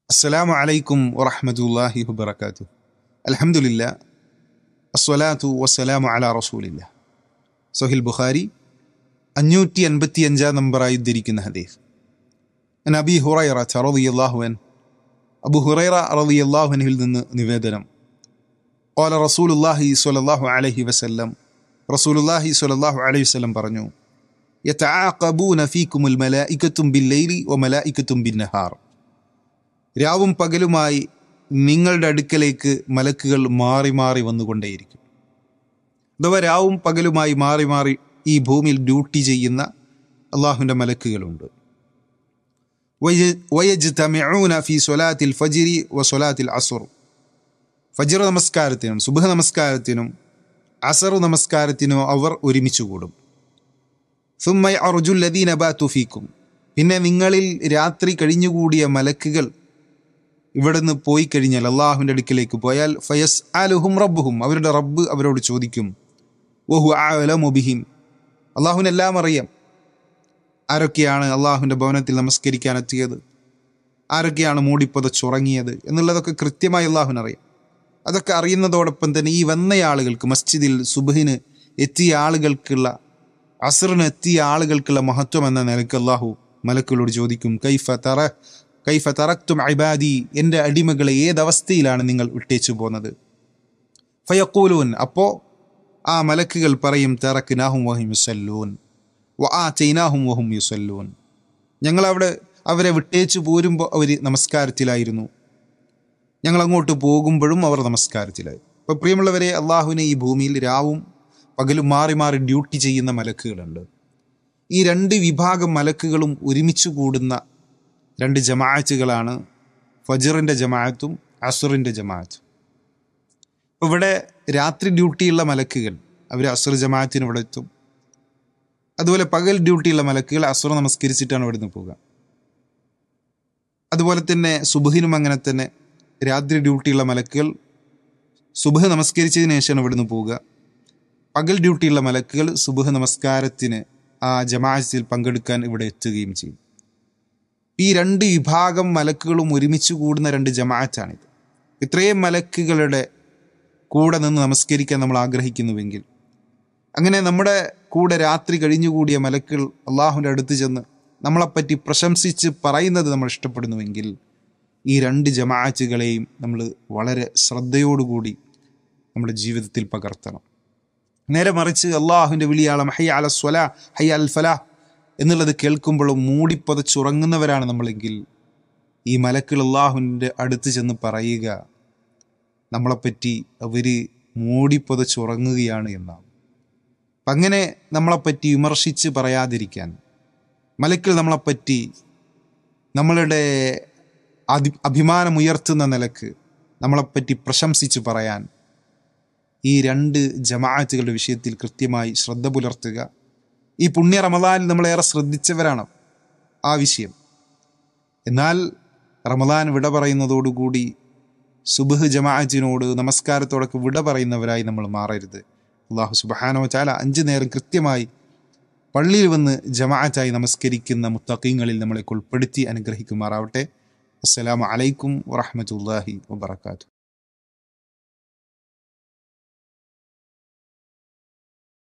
അസ്സലാമു അലൈക്കും വറഹ്മത്തുള്ളാഹി വബറകാതുഹു. അൽഹംദുലില്ലാ അസ്സലാത്തു വസ്സലാമു അലാ റസൂലില്ലാ. സഹീഹ് ബുഖാരി 585 നമ്പറായി ഉദ്ധരിക്കുന്ന ഹദീസ്. അബീ ഹുറൈറ റളിയല്ലാഹു അൻഹു, അബൂ ഹുറൈറ റളിയല്ലാഹു അൻഹുവിൽ നിന്ന് നിവേദനം. ഖാല റസൂലുള്ളാഹി സ്വല്ലല്ലാഹു അലൈഹി വസല്ലം, റസൂലുള്ളാഹി സ്വല്ലല്ലാഹു അലൈഹി വസല്ലം പറഞ്ഞു, യതആഖബൂന ഫീകുമുൽ മലായികത്തും ബില്ലൈലി വമലായികത്തും ബിന്നഹാർ. രാവും പകലുമായി നിങ്ങളുടെ അടുക്കലേക്ക് മലക്കുകൾ മാറി മാറി വന്നുകൊണ്ടേയിരിക്കും. അഥവാ രാവും പകലുമായി മാറി മാറി ഈ ഭൂമിയിൽ ഡ്യൂട്ടി ചെയ്യുന്ന അള്ളാഹുവിൻ്റെ മലക്കുകളുണ്ട്. വയജ്തമിഊന ഫീ സ്വലാത്തിൽ ഫജ്രി വ സ്വലാത്തിൽ അസ്ർ. ഫജ്ർ നമസ്കാരത്തിനും സുബ്ഹ് നമസ്കാരത്തിനും അസർ നമസ്കാരത്തിനും അവർ ഒരുമിച്ച് കൂടും. സുമ്മ യഅ്റുജുൽ ലദീന ബാതു ഫീക്കും. പിന്നെ നിങ്ങളിൽ രാത്രി കഴിഞ്ഞുകൂടിയ മലക്കുകൾ ഇവിടുന്ന് പോയി കഴിഞ്ഞാൽ, അള്ളാഹുവിൻ്റെ അടുക്കിലേക്ക് പോയാൽ, ഫയസ് അലുഹും റബ്ബുഹും, അവരുടെ റബ്ബ് അവരോട് ചോദിക്കും, വഹു അഅലമു ബിഹിം, അള്ളാഹുവിനെല്ലാം അറിയാം, ആരൊക്കെയാണ് അള്ളാഹുവിൻ്റെ ഭവനത്തിൽ നമസ്കരിക്കാൻ എത്തിയത്, ആരൊക്കെയാണ് മൂടിപ്പുതച്ചുറങ്ങിയത് എന്നുള്ളതൊക്കെ കൃത്യമായി അള്ളാഹുവിനറിയാം. അതൊക്കെ അറിയുന്നതോടൊപ്പം തന്നെ ഈ വന്ന ആളുകൾക്ക്, മസ്ജിദിൽ സുബ്ഹിന് എത്തിയ ആളുകൾക്കുള്ള, അസ്റിന് എത്തിയ ആളുകൾക്കുള്ള മഹത്വം എന്ന നിലയ്ക്ക് അള്ളാഹു മലക്കുകളോട് ചോദിക്കും, കൈഫ തറക്തും ഇബാദി, എൻ്റെ അടിമകളെ ഏതവസ്ഥയിലാണ് നിങ്ങൾ വിട്ടേച്ചു പോകുന്നത്? ഫയഖൂലൂൻ, അപ്പോൾ ആ മലക്കുകൾ പറയും, തറക്നാഹും വഹും യുസല്ലൂൻ വആതൈനാഹും വഹും യുസല്ലൂൻ. ഞങ്ങളവിടെ അവരെ വിട്ടേച്ചു പോരുമ്പോൾ അവർ നമസ്കാരത്തിലായിരുന്നു, ഞങ്ങളങ്ങോട്ട് പോകുമ്പോഴും അവർ നമസ്കാരത്തിലായി. അപ്പോൾ പ്രിയമുള്ളവരെ, അള്ളാഹുവിനെ ഈ ഭൂമിയിൽ രാവും പകലും മാറി മാറി ഡ്യൂട്ടി ചെയ്യുന്ന മലക്കുകളുണ്ട്. ഈ രണ്ട് വിഭാഗം മലക്കുകളും ഒരുമിച്ച് കൂടുന്ന രണ്ട് ജമാഅത്തുകളാണ് ഫജ്റിൻ്റെ ജമാഅത്തും അസ്റിൻ്റെ ജമാഅത്തും. ഇപ്പോൾ ഇവിടെ രാത്രി ഡ്യൂട്ടിയുള്ള മലക്കുകൾ അവർ അസ്ർ ജമാഅത്തിന് ഇവിടെ എത്തും. അതുപോലെ പകൽ ഡ്യൂട്ടിയുള്ള മലക്കുകൾ അസ്ർ നമസ്കരിച്ചിട്ടാണ് ഇവിടെ നിന്ന് പോകുക. അതുപോലെ തന്നെ സുബ്ഹിനും അങ്ങനെ തന്നെ രാത്രി ഡ്യൂട്ടിയുള്ള മലക്കുകൾ സുബ്ഹ് നമസ്കരിച്ചതിന് ശേഷമാണ് ഇവിടെ നിന്ന് പോവുക. പകൽ ഡ്യൂട്ടിയുള്ള മലക്കുകൾ സുബ്ഹ് നമസ്കാരത്തിന് ആ ജമാഅത്തിൽ പങ്കെടുക്കാൻ ഇവിടെ എത്തുകയും ചെയ്യും. ഈ രണ്ട് വിഭാഗം മലക്കുകളും ഒരുമിച്ച് കൂടുന്ന രണ്ട് ജമാഅത്താണിത്. ഇത്രയും മലക്കുകളുടെ കൂടെ നിന്ന് നമസ്കരിക്കാൻ നമ്മൾ ആഗ്രഹിക്കുന്നുവെങ്കിൽ, അങ്ങനെ നമ്മുടെ കൂടെ രാത്രി കഴിഞ്ഞുകൂടിയ മലക്കുകൾ അള്ളാഹുവിൻ്റെ അടുത്ത് ചെന്ന് നമ്മളെപ്പറ്റി പ്രശംസിച്ച് പറയുന്നത് നമ്മൾ ഇഷ്ടപ്പെടുന്നുവെങ്കിൽ, ഈ രണ്ട് ജമാഅത്തുകളെയും നമ്മൾ വളരെ ശ്രദ്ധയോടുകൂടി നമ്മുടെ ജീവിതത്തിൽ പകർത്തണം. നേരെ മറിച്ച് അള്ളാഹുവിൻ്റെ വിളിയാളം ഹയ്യ അല സ്വലാ ഹയ്യ അൽ ഫലാഹ് എന്നുള്ളത് കേൾക്കുമ്പോഴും മൂടിപ്പുതച്ചുറങ്ങുന്നവരാണ് നമ്മളെങ്കിൽ, ഈ മലക്കുകൾ അള്ളാഹുവിൻ്റെ അടുത്ത് ചെന്ന് പറയുക നമ്മളെപ്പറ്റി അവർ മൂടിപ്പുതച്ചുറങ്ങുകയാണ് എന്നാണ്. അപ്പം അങ്ങനെ നമ്മളെപ്പറ്റി വിമർശിച്ച് പറയാതിരിക്കാൻ, മലക്കുകൾ നമ്മളെപ്പറ്റി നമ്മളുടെ അഭിമാനമുയർത്തുന്ന നിലക്ക് നമ്മളെപ്പറ്റി പ്രശംസിച്ച് പറയാൻ ഈ രണ്ട് ജമാഅത്തുകളുടെ വിഷയത്തിൽ കൃത്യമായി ശ്രദ്ധ പുലർത്തുക. ഈ പുണ്യ റമദാനിൽ നമ്മളേറെ ശ്രദ്ധിച്ചവരാണ് ആ വിഷയം. എന്നാൽ റമദാൻ വിട പറയുന്നതോടുകൂടി സുബ്ഹ് ജമാഅത്തിനോട് നമസ്കാരത്തോടൊക്കെ വിട പറയുന്നവരായി നമ്മൾ മാറരുത്. അല്ലാഹു സുബ്ഹാനഹു വ തആല 5 നേരം കൃത്യമായി പള്ളിയിൽ വന്ന് ജമാഅത്തായി നമസ്കരിക്കുന്ന മുത്തഖീങ്ങളിൽ നമ്മളെ ഉൾപ്പെടുത്തി അനുഗ്രഹിക്കുമാറാവട്ടെ. അസ്സലാമു അലൈക്കും വറഹ്മത്തുള്ളാഹി വബറകാതുഹു.